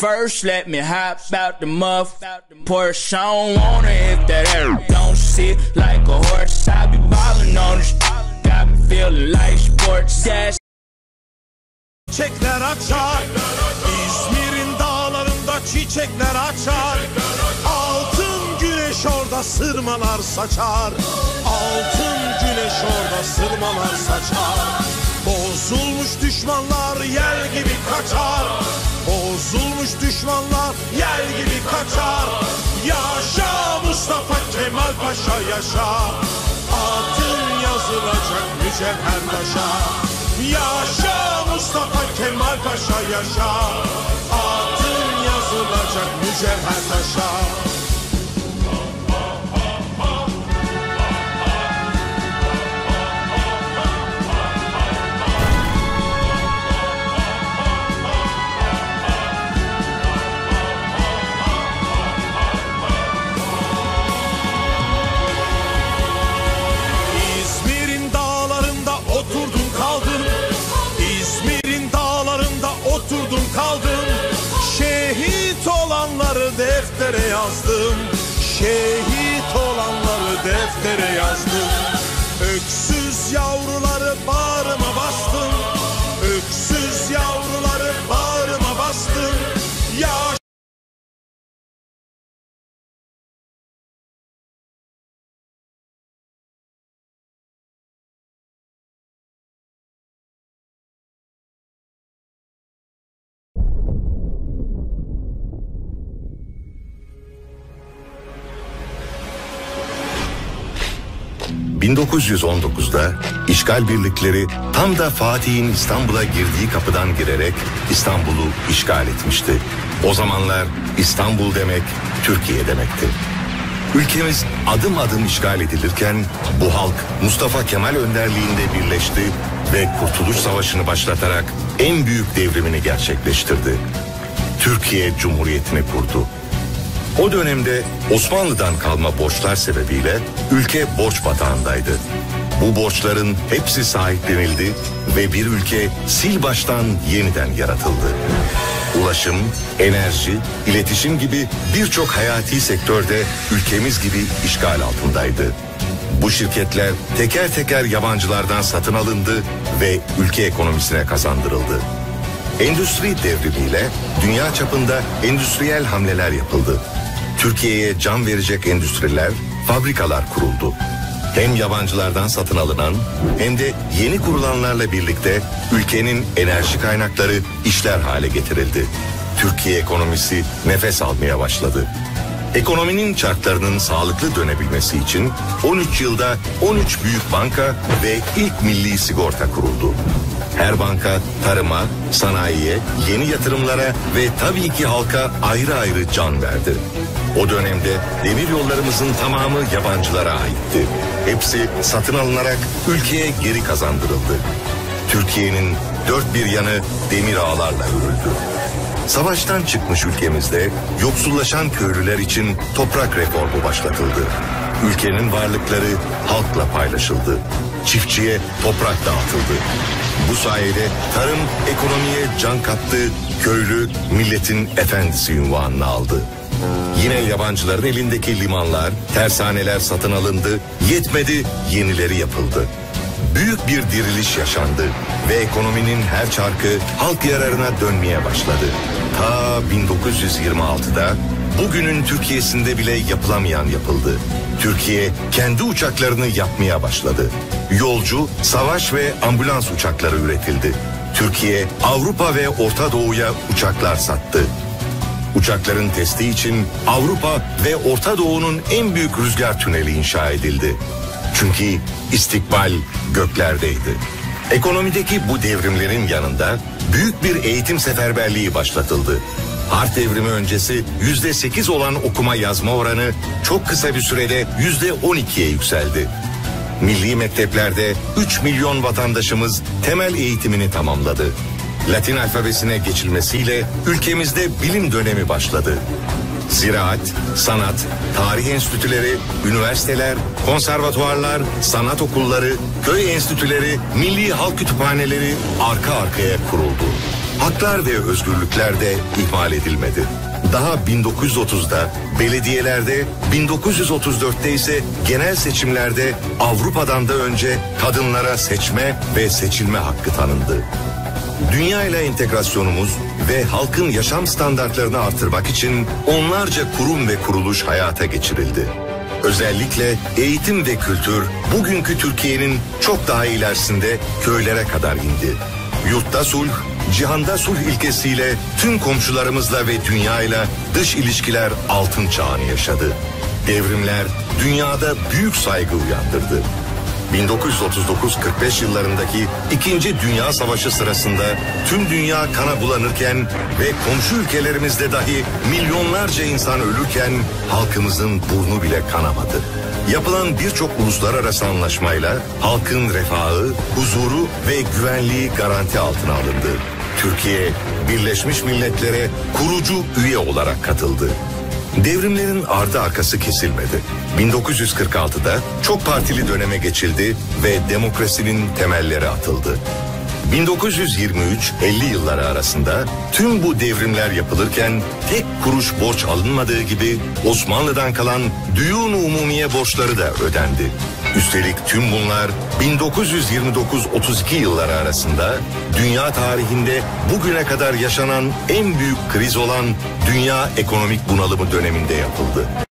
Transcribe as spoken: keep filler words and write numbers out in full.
first let me hop out the muff. Porsche, I don't wanna if that air don't sit like a horse. I be ballin' on the street, got me feeling like sports. Dash. Çiçekler açar, İzmir'in dağlarında çiçekler açar. Altın güneş orada sırmalar saçar. Altın güneş orada sırmalar saçar. Bozulmuş düşmanlar yel gibi kaçar. Bozulmuş düşmanlar yel gibi kaçar. Yaşa Mustafa Kemal Paşa yaşa. Adın yazılacak mücevher taşa. Yaşa Mustafa Kemal Paşa yaşa. Adın yazılacak mücevher taşa. Deftere yazdım, şehit olanları deftere yazdım. Öksüz yavruları bağrıma bastım, öksüz yavruları bağrıma bastım. Ya bin dokuz yüz on dokuzda işgal birlikleri tam da Fatih'in İstanbul'a girdiği kapıdan girerek İstanbul'u işgal etmişti. O zamanlar İstanbul demek Türkiye demekti. Ülkemiz adım adım işgal edilirken bu halk Mustafa Kemal önderliğinde birleşti ve Kurtuluş Savaşı'nı başlatarak en büyük devrimini gerçekleştirdi. Türkiye Cumhuriyeti'ni kurdu. O dönemde Osmanlı'dan kalma borçlar sebebiyle ülke borç batağındaydı. Bu borçların hepsi sahiplenildi ve bir ülke sil baştan yeniden yaratıldı. Ulaşım, enerji, iletişim gibi birçok hayati sektörde ülkemiz gibi işgal altındaydı. Bu şirketler teker teker yabancılardan satın alındı ve ülke ekonomisine kazandırıldı. Endüstri devrimiyle dünya çapında endüstriyel hamleler yapıldı. Türkiye'ye can verecek endüstriler, fabrikalar kuruldu. Hem yabancılardan satın alınan hem de yeni kurulanlarla birlikte ülkenin enerji kaynakları işler hale getirildi. Türkiye ekonomisi nefes almaya başladı. Ekonominin çarklarının sağlıklı dönebilmesi için on üç yılda on üç büyük banka ve ilk milli sigorta kuruldu. Her banka tarıma, sanayiye, yeni yatırımlara ve tabii ki halka ayrı ayrı can verdi. O dönemde demir yollarımızın tamamı yabancılara aitti. Hepsi satın alınarak ülkeye geri kazandırıldı. Türkiye'nin dört bir yanı demir ağlarla örüldü. Savaştan çıkmış ülkemizde yoksullaşan köylüler için toprak reformu başlatıldı. Ülkenin varlıkları halkla paylaşıldı. Çiftçiye toprak dağıtıldı. Bu sayede tarım ekonomiye can kattı, köylü milletin efendisi unvanını aldı. Yine yabancıların elindeki limanlar, tersaneler satın alındı, yetmedi yenileri yapıldı. Büyük bir diriliş yaşandı ve ekonominin her çarkı halk yararına dönmeye başladı. Ta bin dokuz yüz yirmi altıda bugünün Türkiye'sinde bile yapılamayan yapıldı. Türkiye kendi uçaklarını yapmaya başladı. Yolcu, savaş ve ambulans uçakları üretildi. Türkiye, Avrupa ve Orta Doğu'ya uçaklar sattı. Uçakların testi için Avrupa ve Orta Doğu'nun en büyük rüzgar tüneli inşa edildi. Çünkü istikbal göklerdeydi. Ekonomideki bu devrimlerin yanında büyük bir eğitim seferberliği başlatıldı. Harp devrimi öncesi yüzde sekiz olan okuma yazma oranı çok kısa bir sürede yüzde on ikiye yükseldi. Milli mekteplerde üç milyon vatandaşımız temel eğitimini tamamladı. Latin alfabesine geçilmesiyle ülkemizde bilim dönemi başladı. Ziraat, sanat, tarih enstitüleri, üniversiteler, konservatuvarlar, sanat okulları, köy enstitüleri, milli halk kütüphaneleri arka arkaya kuruldu. Haklar ve özgürlükler de ihmal edilmedi. Daha bin dokuz yüz otuzda belediyelerde, bin dokuz yüz otuz dörtte ise genel seçimlerde Avrupa'dan da önce kadınlara seçme ve seçilme hakkı tanındı. Dünya ile entegrasyonumuz ve halkın yaşam standartlarını artırmak için onlarca kurum ve kuruluş hayata geçirildi. Özellikle eğitim ve kültür bugünkü Türkiye'nin çok daha ilerisinde köylere kadar indi. Yurtta sulh, cihanda sulh ilkesiyle tüm komşularımızla ve dünyayla dış ilişkiler altın çağını yaşadı. Devrimler dünyada büyük saygı uyandırdı. bin dokuz yüz otuz dokuz kırk beş yıllarındaki İkinci Dünya Savaşı sırasında tüm dünya kana bulanırken ve komşu ülkelerimizde dahi milyonlarca insan ölürken halkımızın burnu bile kanamadı. Yapılan birçok uluslararası anlaşmayla halkın refahı, huzuru ve güvenliği garanti altına alındı. Türkiye, Birleşmiş Milletler'e kurucu üye olarak katıldı. Devrimlerin ardı arkası kesilmedi. bin dokuz yüz kırk altıda çok partili döneme geçildi ve demokrasinin temelleri atıldı. bin dokuz yüz yirmi üç elli yılları arasında tüm bu devrimler yapılırken tek kuruş borç alınmadığı gibi Osmanlı'dan kalan Düyun-u Umumiye borçları da ödendi. Üstelik tüm bunlar bin dokuz yüz yirmi dokuz otuz iki yılları arasında dünya tarihinde bugüne kadar yaşanan en büyük kriz olan dünya ekonomik bunalımı döneminde yapıldı.